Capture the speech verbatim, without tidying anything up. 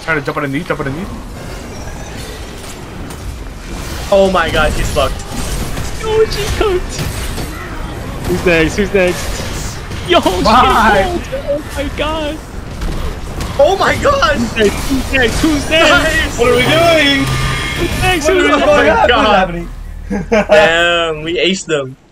Trying to jump underneath, jump underneath. Oh my god, she's fucked. Oh, she's cooked. Who's next? Who's next? Yo, she's Bye. Oh my god. Oh my god! Who's next? Who's next? Who's next? Nice. What are we doing? Who's next? What Who's is next? Oh my happening? God. happening? Damn, we aced them.